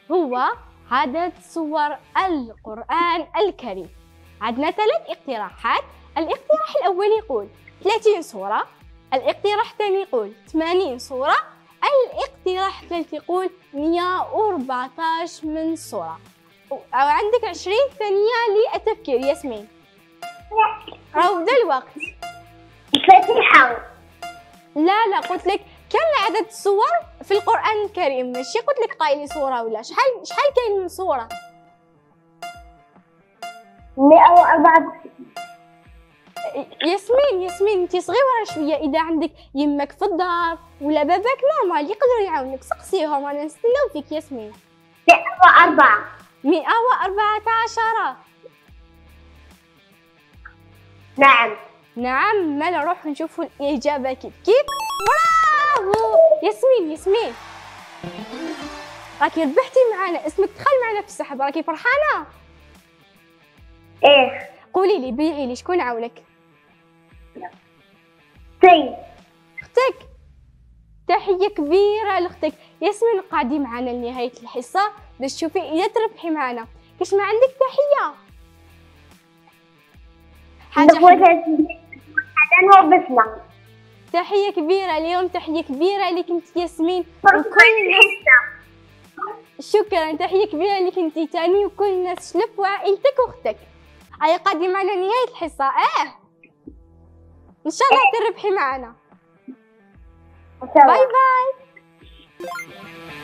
هو عدد سور القرآن الكريم؟ عندنا 3 اقتراحات. الاقتراح الأول يقول 30 سورة، الاقتراح الثاني يقول 80 سورة، الاقتراح الثالث يقول 114 من سورة. عندك 20 ثانية للتفكير ياسمين. روض الوقت. الفاتحة. لا قلت لك كم عدد السور في القرآن الكريم، ماشي قلت لك قايلي سورة ولا شحال كاين من سورة. 104. ياسمين انت صغيرة شوية، إذا عندك يمك في الدار ولا باباك نورمال يقدروا يعاونك، سقسيهم أنا نستناو فيك ياسمين. 104. 114. نعم. ما نروح نشوفوا الإجابة كيف. برافو ياسمين. راكي ربحتي معنا، اسمك دخل معنا في السحب، راكي فرحانة؟ ايه. قولي لي بيعي لي شكون عاونك؟ اختك. تحية كبيرة لاختك ياسمين، قاعدي معنا لنهاية الحصة باش تشوفي إذا تربحي معنا. كاش ما عندك تحية؟ تحية كبيرة اليوم، تحية كبيرة لك انت ياسمين وكل الناس. شكرا، تحية كبيرة لك انت تاني وكل الناس شلف وعائلتك واختك. هيا قاعدي معنا نهاية الحصة. ان شاء الله تربحي معنا. باي باي.